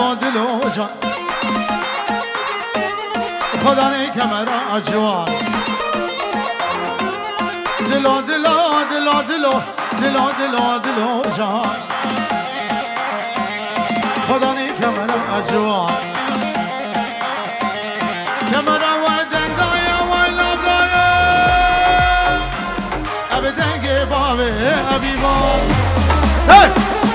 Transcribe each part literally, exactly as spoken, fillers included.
دلو دلو جان خدا نیکمر اجوان دلو دلو دلو دلو دلو دلو دلو جان خدا نیکمر اجوان کمر و دنگای و لابدای اب دنگ بابه ابی باب hey!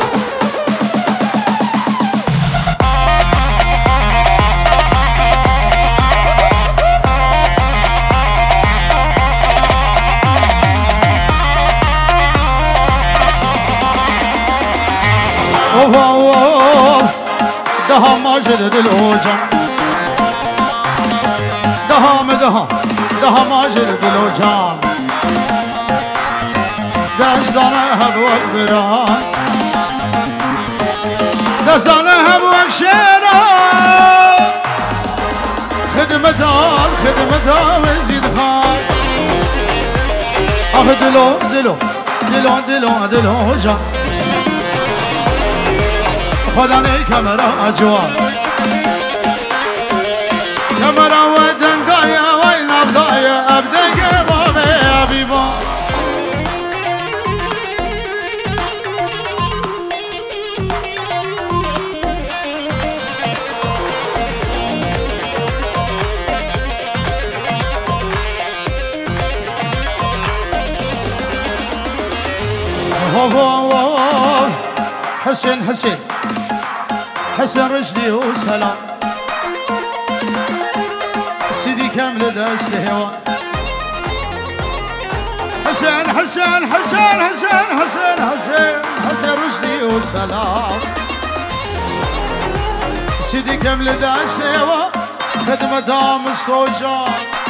دها ماجد دلوجان دها مدها دها ماجد دلوجان دستانه هبوك بران دستانه هبوك شيران خدمتان خدمتان وزيد خان آخ دلو دلو دلو دلو دلو جان خدا نیکمر اجوان کمر و دنگای و نبدای ابدنگ بابه ابیبان حسين حسين حسن رشدي وسلام سيدي كامل داشت هوا حسين حسين حسين حسين حسين حسين حسن رشدي وسلام سيدي كامل داشت هوا خدمة دام الصوجان